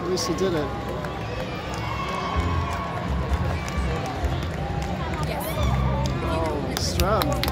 At least you did it. Yes. Oh, Streb.